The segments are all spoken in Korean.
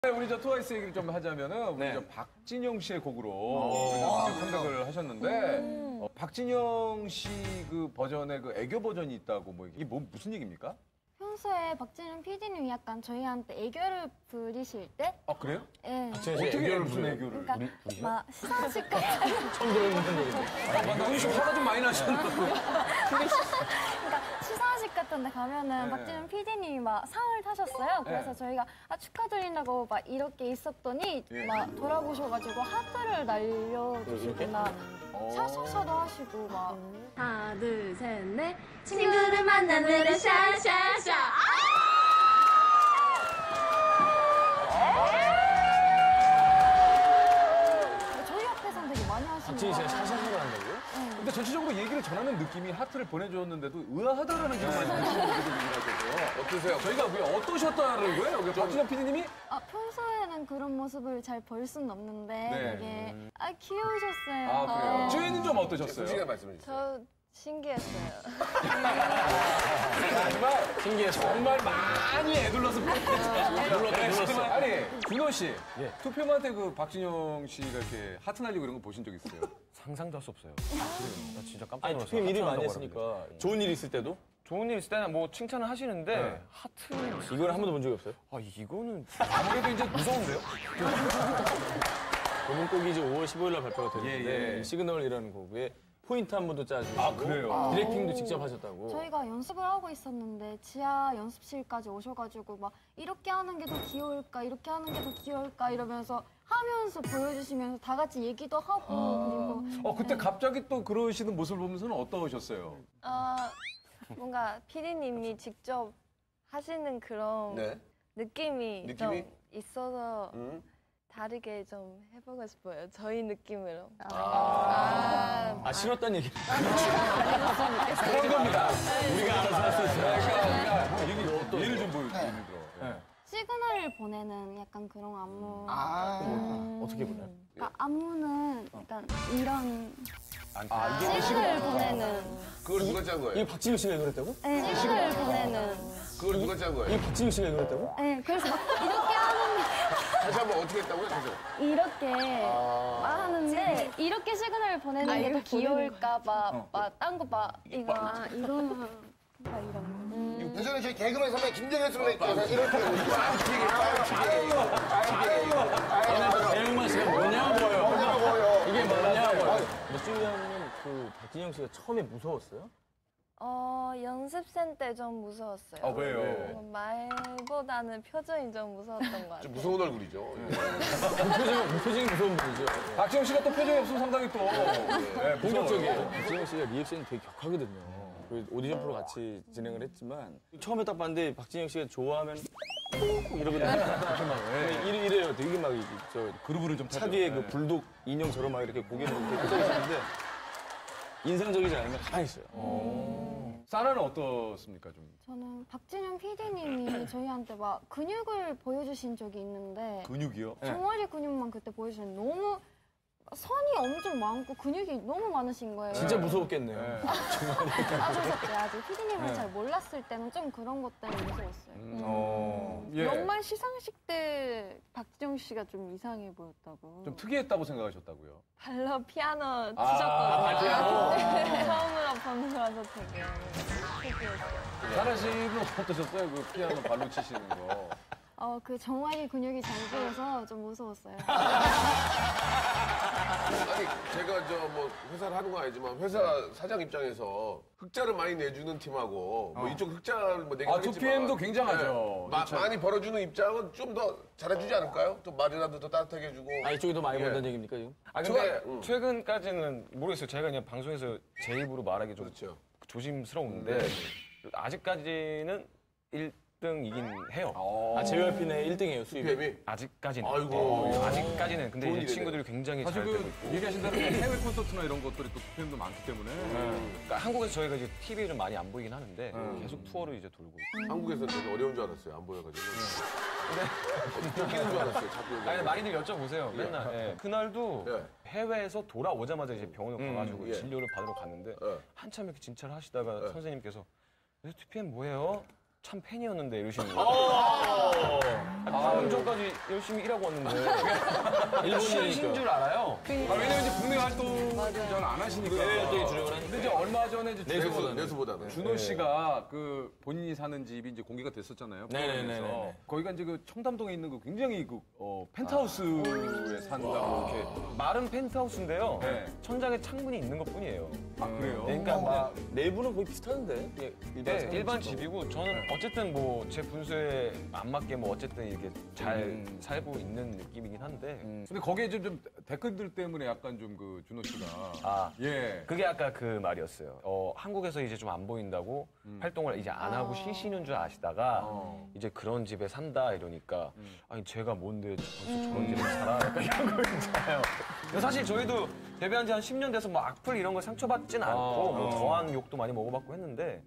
우리 저 트와이스 얘기를 좀 하자면은 우리 저 박진영 씨의 곡으로 컴백을 하셨는데 박진영 씨 그 버전의 그 애교 버전이 있다고 뭐 이게 무슨 얘기입니까? 평소에 박진영 PD님이 약간 저희한테 애교를 부리실 때? 아 그래요? 예. 어떻게 애교를 무슨 애교를? 그러니까 막 시상식 같은 처음 들어보는 얘기인데. 오늘 좀 화가 좀 많이 나셨는데. 그러니까 시상식 같은 데 가면은 박진영 PD님이 막 상을 타셨어요. 그래서 저희가 축하드린다고 막 이렇게 있었더니 막 돌아보셔가지고 하트를 날려주시거나 샤샤샤도 하시고 막 하나, 둘, 셋, 넷. 친구를 만나느라 샤샤샤. 저희 앞에서는 되게 많이 하시는 박진희 씨가 거예요. 샤샤샤를 한다고요? 근데 전체적으로 얘기를 전하는 느낌이 하트를 보내줬는데도 의아하다라는 게 많이 들리시거든요. 어떠세요? 저희가 왜 어떠셨다는 거예요? 박진영 PD님이? 평소에는 그런 모습을 잘 볼 수는 없는데 네. 되게 귀여우셨어요. 아 그래요? 네. 주연은 좀 어떠셨어요? 솔직하게 말씀해 주세요. 저 신기했어요. 정말 정말 많이 애둘러서 눌렀어. 아니 준호 씨, 투표한테 그 박진영 씨가 이렇게 하트 날리고 이런 거 보신 적 있어요? 상상도 할 수 없어요. 나 진짜 깜짝 아니, 놀랐어요. 투표님 일을 많이 하트 했으니까 좋은 일 있을 때도 좋은 일 있을 때는 뭐 칭찬을 하시는데 하트 이걸 한 번도 본 적이 없어요. 아 이거는 아무래도 이제 무서운데요? 이번 곡이 이제 5월 15일 날 발표가 되는데 예. 이 시그널이라는 곡에 포인트 한 번도 짜주시고 아, 그래요? 디렉팅도 직접 하셨다고. 저희가 연습을 하고 있었는데 지하 연습실까지 오셔가지고 막 이렇게 하는 게 더 귀여울까 이렇게 하는 게 더 귀여울까 이러면서 하면서 보여주시면서 다 같이 얘기도 하고 그리고 그때 갑자기 또 그러시는 모습을 보면서는 어떠셨어요? 뭔가 피디님이 직접 하시는 그런 네. 느낌이 좀 느낌이? 있어서 다르게 좀 해보고 싶어요. 저희 느낌으로. 아 싫었단 얘기. 그런 겁니다. 우리가 알아서 할 수 있어요. 그러니까 예를 좀 보여주시는 거. 시그널을 보내는 약간 그런 안무. 어떻게 보나요? 그러니까 안무는 약간 이런 이게 시그널을 보내는. 그걸 누가 짠 거예요? 이게 박진영 씨가 이걸 했다고? 네, 시그널을 보내는. 그걸 누가 짠 거예요? 이게 박진영 씨가 이걸 했다고? 네, 그래서 막 이렇게 하는 다시 한번 어떻게 했다고요? 계속. 이렇게 말하는데 이렇게 시그널을 보내는 게 더 귀여울까봐 막 딴 거 막 이거 이거는 막 이런 예전에 저희 개그맨 선배 김대현 선배님께서 이렇게 대형만 씨가 뭐냐고요. 뭐냐고요. 이게 뭐냐고요. 쭈이 형은 그 박진영 씨가 처음에 무서웠어요? 연습생 때 좀 무서웠어요. 아, 왜요? 말보다는 표정이 좀 무서웠던 것 같아요. 좀 무서운 얼굴이죠. 무표정이 무서운 분이죠. 박진영 씨가 또 표정이 없으면 상당히 또 공격적이에요. 박진영 씨가 리액션이 되게 격하거든요. 그 오디션 프로 같이 진행을 했지만 처음에 딱 봤는데 박진영 씨가 좋아하면 이러거든요. 이래요. 되게 막 저 그루브를 좀 차 뒤에 그 불독 인형처럼 막 이렇게 고개를 이렇게 끄덕이시는데 인상적이지 않으면 가만히 있어요. 사라는 어떻습니까 좀? 저는 박진영 PD님이 저희한테 막 근육을 보여주신 적이 있는데 근육이요? 종아리 근육만 그때 보여주셨는데 너무 선이 엄청 많고 근육이 너무 많으신 거예요. 진짜 무서웠겠네요. 아셨죠? 아직 PD님을 잘 몰랐을 때는 좀 그런 것 때문에 무서웠어요. 예. 연말 시상식 때 박진영 씨가 좀 이상해 보였다고. 좀 특이했다고 생각하셨다고요? 발로 피아노 아, 치셨거든요. 처음으로 보는 거라서 되게 특이했어요. 사라 씨는 어떠셨어요? 그 피아노 발로 치시는 거. 그 종아리 근육이 잘 보여서 좀 무서웠어요. 아니, 제가 저 뭐 회사를 하는 건 아니지만 회사 사장 입장에서 흑자를 많이 내주는 팀하고 뭐 이쪽 흑자를 뭐 내긴 하겠지만 2PM도 굉장하죠. 많이 벌어주는 입장은 좀 더 잘해주지 않을까요? 좀 말이라도 더 따뜻하게 해주고. 아, 이쪽이 더 많이 번다는 얘기입니까, 지금? 아 근데 최근까지는 모르겠어요. 제가 그냥 방송에서 제 입으로 말하기 좀 그렇죠. 조심스러운데 아직까지는 1등이긴 해요. 아, JYP는 1등이에요, 수입이. PM이. 아직까지는. 아이고. 아직까지는. 근데 좋은 이제 일이네. 친구들이 굉장히 사실 잘 되고 그 있고. 얘기하신 대로 해외 콘서트나 이런 것들이 또 2PM도 많기 때문에 그러니까 한국에서 저희가 이제 TV를 많이 안 보이긴 하는데 계속 투어를 이제 돌고 있고. 한국에서 되게 어려운 줄 알았어요. 안 보여가지고. 근데 웃기는 줄 알았어요. 자꾸 여기. 아니 많이들 여쭤보세요. 맨날. 예. 그날도 예. 해외에서 돌아오자마자 이제 병원을 가가지고 예. 진료를 받으러 갔는데 예. 한참 이렇게 진찰을 하시다가 선생님께서 2PM 뭐예요? 참 팬이었는데 이러시는 거예요. 방금 전까지 열심히 일하고 왔는데 일본인인 줄 알아요. 왜냐면 이제 국내 활동을 잘 안 하시니까. 활동에 주력을 하니까. 근데 이제 얼마 전에 이제 내수보다는. 준호 씨가 그 본인이 사는 집이 이제 공개가 됐었잖아요. 네네네. 프로그램에서. 거기가 이제 그 청담동에 있는 그 굉장히 그 펜트하우스에 산다고 이렇게. 마른 펜트하우스인데요. 네. 천장에 창문이 있는 것뿐이에요. 아 그래요? 그러니까 막 내부는 거의 비슷한데. 네, 일반 집이고 저는 어쨌든 뭐 제 분수에 안 맞게 뭐 어쨌든 이렇게 잘 살고 있는 느낌이긴 한데 근데 거기에 좀 댓글들 때문에 약간 좀 그 준호 씨가 예. 그게 아까 그 말이었어요. 한국에서 이제 좀 안 보인다고 활동을 이제 안 하고 쉬시는 줄 아시다가 이제 그런 집에 산다 이러니까 아니 제가 뭔데 벌써 저런 집에 살아 약간 이런 거 있잖아요. 근데 사실 저희도 데뷔한 지 한 10년 돼서 뭐 악플 이런 걸 상처받진 않고 뭐 더한 욕도 많이 먹어봤고 했는데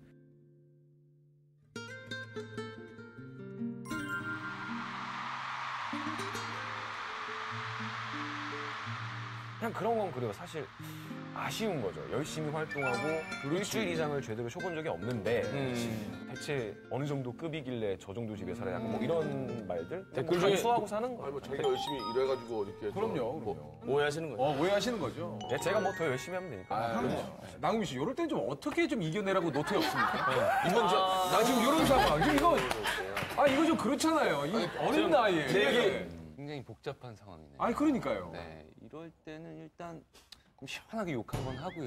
그냥 그런 건 그래요. 사실 아쉬운 거죠. 열심히 활동하고 일주일 이상을 제대로 쉬어본 적이 없는데 대체 어느 정도 급이길래 저 정도 집에 살아야 약간 뭐 이런 말들? 댓글 중에 수하고 사는 아니 거예요. 뭐 자기가 열심히 일해가지고 이렇게. 그럼요. 오해하시는 거죠. 오해하시는 거죠. 네, 제가 뭐 더 열심히 하면 되니까. 나국민 씨, 이럴 땐 좀 어떻게 좀 이겨내라고 노트에 없습니까? 이건 나 지금 이런 상황. 지금 이거 이거 좀 그렇잖아요. 이 어린 나이에. 네. 굉장히 복잡한 상황이네요. 아니 그러니까요. 네, 이럴 때는 일단 좀 시원하게 욕 한번 하고요.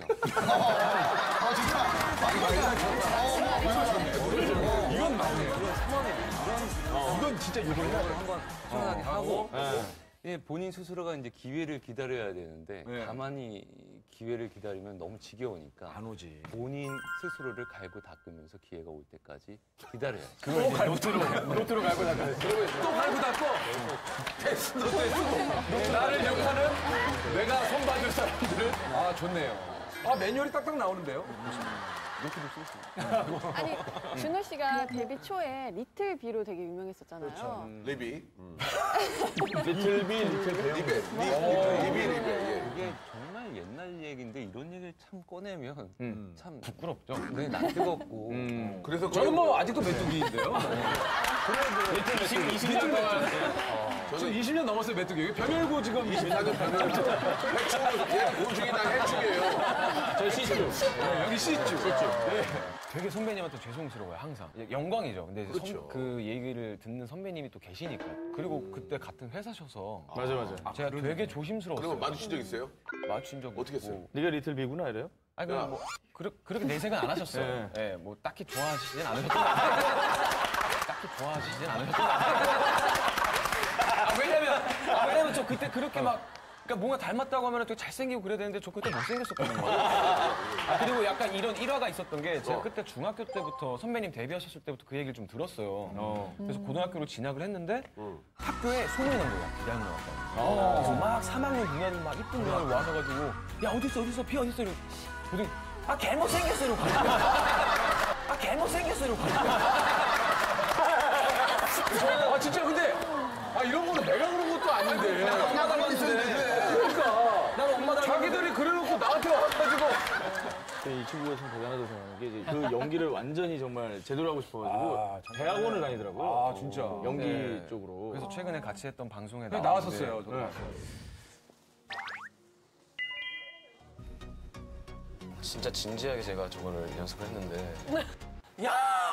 이건 맞네요. 이건 진짜 욕을 해야 돼. 한번 시원하게 하고 예, 본인 스스로가 이제 기회를 기다려야 되는데 네. 가만히 기회를 기다리면 너무 지겨우니까 안 오지. 본인 스스로를 갈고 닦으면서 기회가 올 때까지 기다려야죠. 노트로 갈고 닦아요. 또 갈고 닦고. 됐어. 나를 욕하는 내가 손봐줄 사람들은 좋네요. 매뉴얼이 딱딱 나오는데요. 아니 준호 씨가 데뷔 초에 리틀 비로 되게 유명했었잖아요. 리비. 리틀비, 리틀 리베. 리베. 예. 이게 정말 옛날 얘기인데 이런 얘기를 참 꺼내면 참 부끄럽죠. 네, 나 뜨겁고. 그래서 저는 뭐 아직도 메뚜기인데요. 리틀 20년 동안. 지금 20년 넘었어요, 메뚜기. 변열구 지금 24년 변호사. 해충, 얘 오중이 나 해충이에요. 저 시주. 여기 C주. 되게 선배님한테 죄송스러워요, 항상. 영광이죠. 근데 이제 그렇죠. 그 얘기를 듣는 선배님이 또 계시니까. 그리고 그때 같은 회사셔서 맞아. 제가 되게 조심스러웠어요. 그러면 마주친 적 있어요? 마주친 적 어떻게 했어요? 네가 리틀비구나 이래요? 아니 그냥 뭐 그렇게 내색은 안 하셨어요. 네. 뭐 딱히 좋아하시진 않으셨던 것 같아요. 딱히 좋아하시진 않으셨던 것 같아요. 왜냐면 저 그때 그렇게 막 그러니까 뭔가 닮았다고 하면 되게 잘생기고 그래야 되는데 저 그때 못생겼었거든요. 그리고 약간 이런 일화가 있었던 게 제가 그때 중학교 때부터 선배님 데뷔하셨을 때부터 그 얘기를 좀 들었어요. 그래서 고등학교로 진학을 했는데 학교에 소문이 난 거야. 기량이 나왔다고. 그래서 막 3학년 누나들 막 이쁜 누나들 와서가지고 야 어딨어 비 어딨어 이러고 고등 개못생겼어 이러고 개못생겼어 이러고 진짜 근데 이런 거는 내가 그런 것도 아닌데. 엄마 닮았는데. 그러니까. 난 엄마 닮은 자기들이 그래놓고 나한테 와가지고. 이 친구가 참 대단하다고 생각하는 게 이제 그 연기를 완전히 정말 제대로 하고 싶어가지고 대학원을 다니더라고요. 진짜. 연기 네. 쪽으로. 그래서 최근에 같이 했던 방송에 나왔었어요. 저도. 진짜 진지하게 제가 저거를 연습을 했는데 야,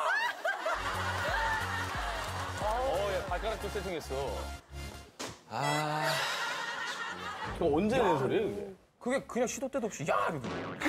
발가락 또 세팅했어. 그거 언제 낸 소리예요, 그게? 그게 그냥 시도 때도 없이 야 이러고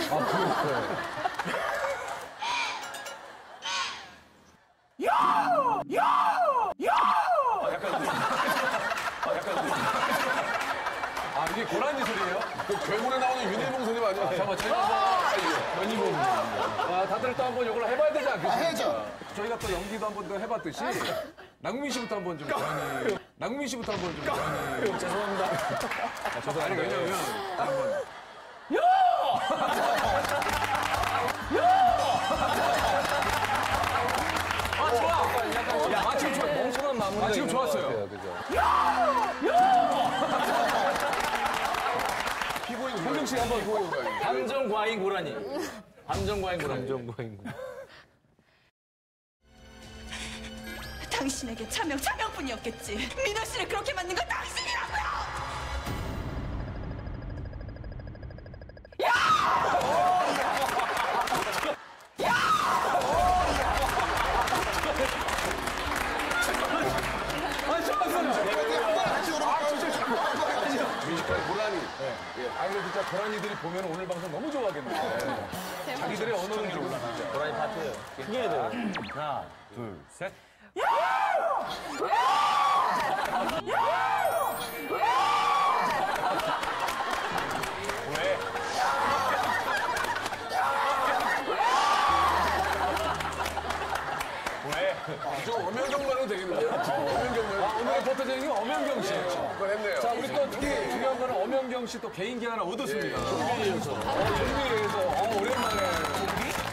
이게 고라니 소리예요? 그 괴물에 나오는 윤일봉 선생님 아니야? 잠깐만, 제가 연희봉. 다들 또 한번 이걸 해봐야 되지 않겠습니까? 해야죠. 저희가 또 연기도 한번 더 해봤듯이 남궁민 씨부터 한번 좀 고라니. 남궁민 씨부터 한번 좀 고라니. 죄송합니다. 아니 왜냐면 한번. 좋아. 지금 좋아. 멍청한 마무리가 지금 있는 좋았어요. 것 같아요, 그죠? 홍경 씨 한번. 감정 과잉 고라니. 감정 과잉 고라니. 당신에게 차명뿐이었겠지. 민호 씨를 그렇게 만든 건 당신이라고요! 뮤지컬 고라니. 아니, 근데 진짜 고라니들이 보면 오늘 방송 너무 좋아하겠네. 자기들의 언어를 모르고 진짜. 고라니 파트예요. 크게 해야 돼요. 하나, 둘, 셋. 저 엄연경만은 되겠는데요? 엄연경만. 아, 오늘의 포토제닉이 엄연경 씨. 그걸 했네요. 자, 우리 또 특히 중요한 거는 엄연경 씨 또 개인기 하나 얻었습니다. 좀비에서. 좀비에서. 오랜만에.